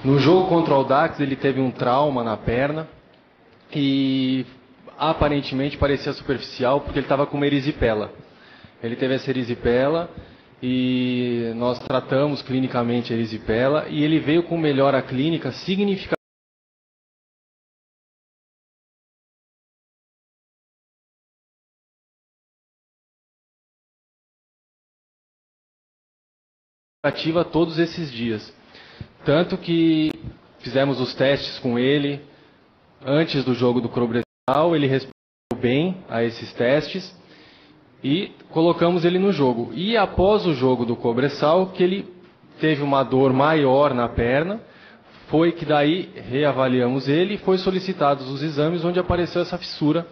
No jogo contra o Audax, ele teve um trauma na perna e aparentemente parecia superficial porque ele estava com uma erisipela. Ele teve essa erisipela e nós tratamos clinicamente a erisipela e ele veio com melhora clínica significativa todos esses dias. Tanto que fizemos os testes com ele antes do jogo do Cobressal, ele respondeu bem a esses testes e colocamos ele no jogo. E após o jogo do Cobressal, que ele teve uma dor maior na perna, foi que daí reavaliamos ele e foi solicitados os exames onde apareceu essa fissura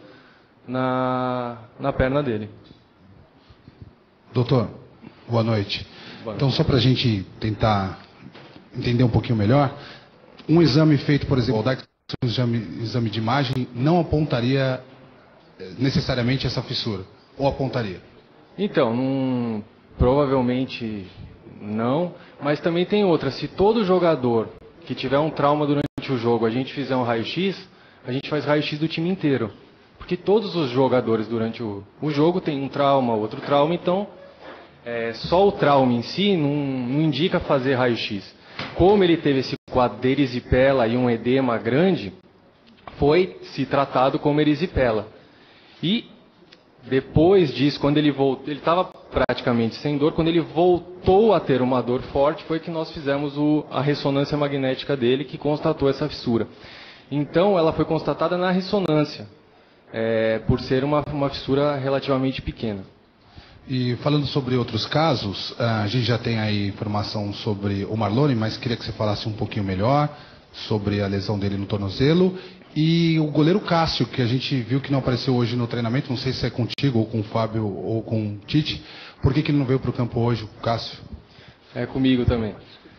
na perna dele. Doutor, boa noite. Então, só para a gente tentar entender um pouquinho melhor, um exame feito, por exemplo, um exame de imagem, não apontaria necessariamente essa fissura? Ou apontaria? Então, provavelmente não, mas também tem outra. Se todo jogador que tiver um trauma durante o jogo, a gente fizer um raio-x, a gente faz raio-x do time inteiro. Porque todos os jogadores durante o jogo têm um trauma, outro trauma, então só o trauma em si não indica fazer raio-x. Como ele teve esse quadro de erisipela e um edema grande, foi se tratado como erisipela. E depois disso, quando ele voltou, ele estava praticamente sem dor, quando ele voltou a ter uma dor forte, foi que nós fizemos a ressonância magnética dele, que constatou essa fissura. Então, ela foi constatada na ressonância, por ser uma fissura relativamente pequena. E falando sobre outros casos, a gente já tem aí informação sobre o Marlone, mas queria que você falasse um pouquinho melhor sobre a lesão dele no tornozelo. E o goleiro Cássio, que a gente viu que não apareceu hoje no treinamento, não sei se é contigo, ou com o Fábio, ou com o Tite. Por que ele não veio para o campo hoje, o Cássio? É comigo também.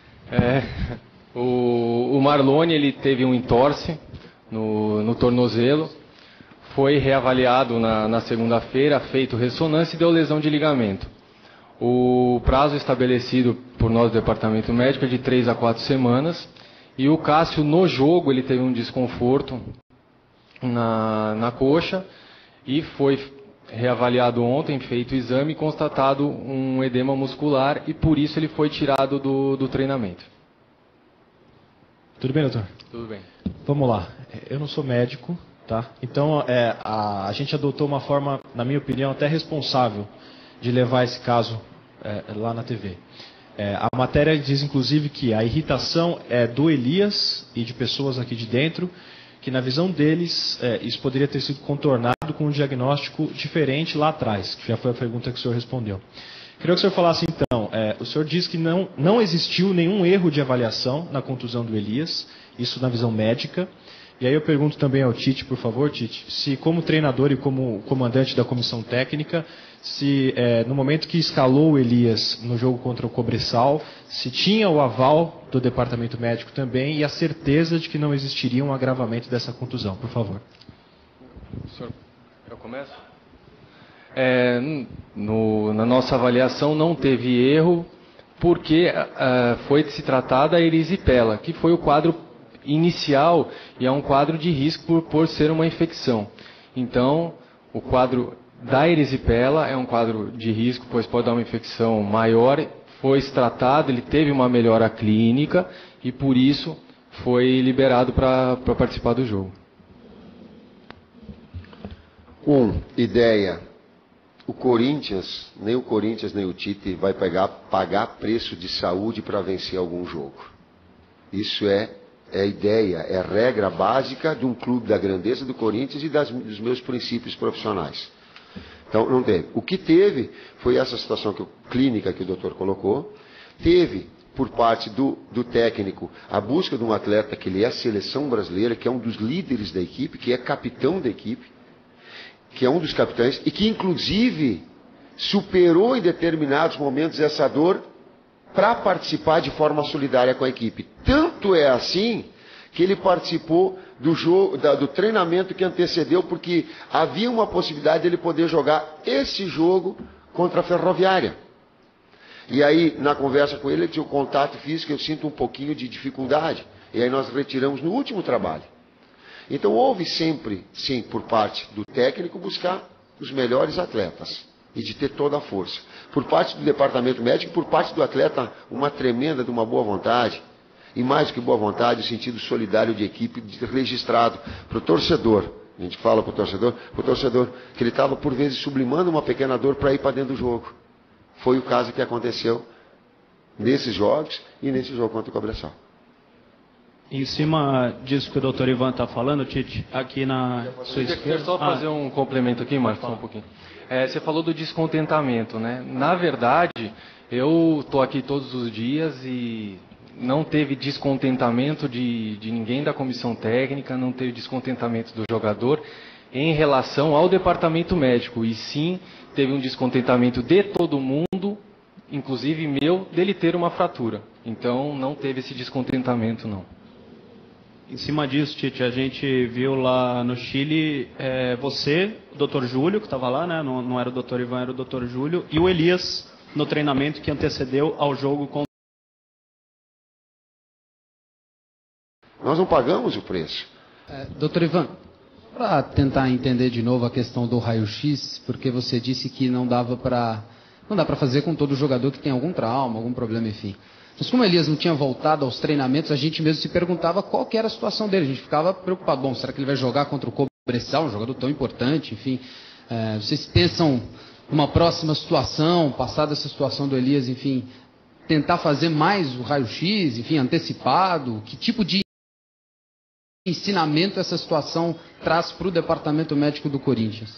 O Marlone, ele teve um entorse no tornozelo. Foi reavaliado na segunda-feira, feito ressonância e deu lesão de ligamento. O prazo estabelecido por nós do departamento médico é de 3 a 4 semanas. E o Cássio, no jogo, ele teve um desconforto na coxa e foi reavaliado ontem, feito o exame e constatado um edema muscular e por isso ele foi tirado do treinamento. Tudo bem, doutor? Tudo bem. Vamos lá. Eu não sou médico, tá? Então a gente adotou uma forma, na minha opinião, até responsável de levar esse caso lá na TV. A matéria diz, inclusive, que a irritação é do Elias e de pessoas aqui de dentro, que na visão deles isso poderia ter sido contornado com um diagnóstico diferente lá atrás, que já foi a pergunta que o senhor respondeu. Queria que o senhor falasse então, o senhor diz que não existiu nenhum erro de avaliação na contusão do Elias, isso na visão médica. E aí eu pergunto também ao Tite, por favor, Tite, se como treinador e como comandante da comissão técnica, se no momento que escalou o Elias no jogo contra o Cobressal, se tinha o aval do departamento médico também e a certeza de que não existiria um agravamento dessa contusão, por favor. Senhor, eu começo? Na nossa avaliação não teve erro, porque foi se tratada a erisipela, que foi o quadro inicial e é um quadro de risco por ser uma infecção. Então, o quadro da erisipela é um quadro de risco, pois pode dar uma infecção maior. Foi tratado, ele teve uma melhora clínica e por isso foi liberado para participar do jogo. Ideia. Nem o Corinthians nem o Tite vai pagar preço de saúde para vencer algum jogo. Isso é a ideia, é a regra básica de um clube da grandeza do Corinthians e dos meus princípios profissionais. Então, não teve. O que teve foi essa situação clínica que o doutor colocou. Teve, por parte do técnico, a busca de um atleta que ele é a seleção brasileira, que é um dos líderes da equipe, que é capitão da equipe, que é um dos capitães, e que, inclusive, superou em determinados momentos essa dor para participar de forma solidária com a equipe. Tanto é assim que ele participou do treinamento que antecedeu, porque havia uma possibilidade de ele poder jogar esse jogo contra a Ferroviária. E aí, na conversa com ele, tinha o contato físico, eu sinto um pouquinho de dificuldade. E aí nós retiramos no último trabalho. Então houve sempre, sim, por parte do técnico, buscar os melhores atletas e de ter toda a força. Por parte do departamento médico, por parte do atleta, uma tremenda de uma boa vontade. E mais do que boa vontade, o sentido solidário de equipe registrado para o torcedor. A gente fala para o torcedor que ele estava por vezes sublimando uma pequena dor para ir para dentro do jogo. Foi o caso que aconteceu nesses jogos e nesse jogo contra o Cobressal. Em cima disso que o doutor Ivan está falando, Tite, aqui na sua esquerda... Quero só fazer um complemento aqui, Marcos, só um pouquinho. Você falou do descontentamento, né? Na verdade, eu estou aqui todos os dias e não teve descontentamento de ninguém da comissão técnica, não teve descontentamento do jogador em relação ao departamento médico. E sim, teve um descontentamento de todo mundo, inclusive meu, dele ter uma fratura. Então, não teve esse descontentamento, não. Em cima disso, Tite, a gente viu lá no Chile você, o doutor Júlio, que estava lá, né? Não era o doutor Ivan, era o doutor Júlio, e o Elias no treinamento que antecedeu ao jogo com... Nós não pagamos o preço. Doutor Ivan, para tentar entender de novo a questão do raio-x, porque você disse que não dá para fazer com todo jogador que tem algum trauma, algum problema, enfim. Mas como o Elias não tinha voltado aos treinamentos, a gente mesmo se perguntava qual que era a situação dele. A gente ficava preocupado. Bom, será que ele vai jogar contra o Cobressal, um jogador tão importante? Enfim, vocês pensam numa próxima situação, passada essa situação do Elias, enfim, tentar fazer mais o raio-x, enfim, antecipado? Que tipo de ensinamento essa situação traz para o departamento médico do Corinthians?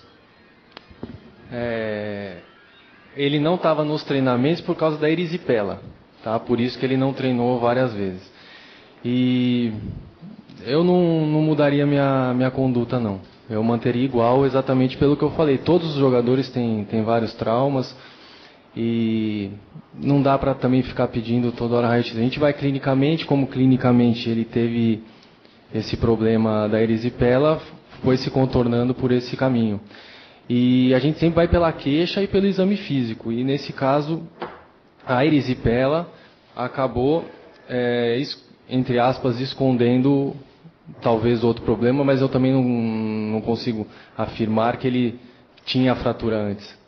Ele não estava nos treinamentos por causa da erisipela. Tá? Por isso que ele não treinou várias vezes. E eu não mudaria minha conduta, não. Eu manteria igual exatamente pelo que eu falei. Todos os jogadores têm vários traumas e não dá para também ficar pedindo toda hora raio-x. A gente vai clinicamente, como clinicamente ele teve esse problema da erisipela, foi se contornando por esse caminho. E a gente sempre vai pela queixa e pelo exame físico. E nesse caso, a erisipela acabou, entre aspas, escondendo talvez outro problema, mas eu também não consigo afirmar que ele tinha a fratura antes.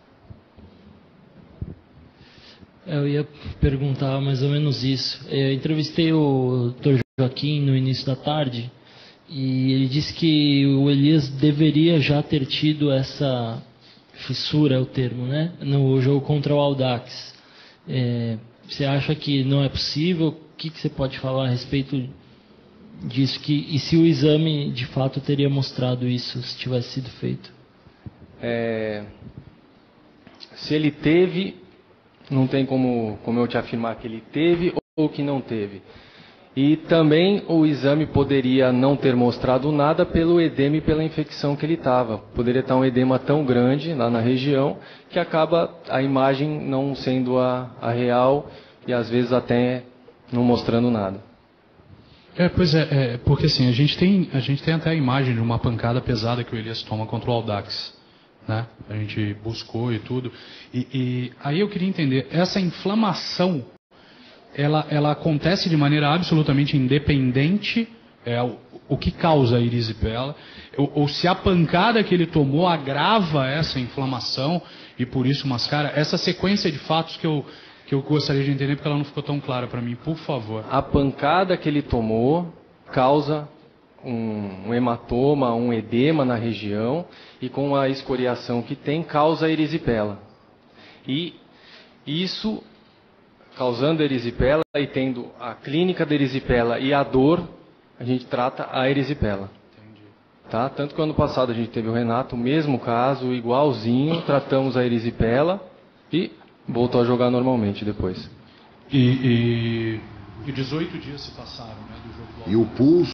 Eu ia perguntar mais ou menos isso. Eu entrevistei o Dr. Joaquim no início da tarde e ele disse que o Elias deveria já ter tido essa fissura, é o termo, né? No jogo contra o Audax. Você acha que não é possível? O que você pode falar a respeito disso? E se o exame de fato teria mostrado isso, se tivesse sido feito? Se ele teve, não tem como eu te afirmar que ele teve ou que não teve. E também o exame poderia não ter mostrado nada pelo edema e pela infecção que ele estava. Poderia estar um edema tão grande lá na região que acaba a imagem não sendo a real e às vezes até não mostrando nada. Porque assim, a gente tem até a imagem de uma pancada pesada que o Elias toma contra o Audax, né? A gente buscou e tudo. E aí eu queria entender, essa inflamação, ela acontece de maneira absolutamente independente, o que causa a erisipela, ou se a pancada que ele tomou agrava essa inflamação e por isso mascara. Essa sequência de fatos que eu gostaria de entender, porque ela não ficou tão clara para mim, por favor. A pancada que ele tomou causa um hematoma, um edema na região, e com a escoriação que tem, causa a erisipela. E isso, causando a erisipela e tendo a clínica da erisipela e a dor, a gente trata a erisipela. Tá? Tanto que ano passado a gente teve o Renato, o mesmo caso, igualzinho, tratamos a erisipela e voltou a jogar normalmente depois. E 18 dias se passaram, né, do jogo. E o pulso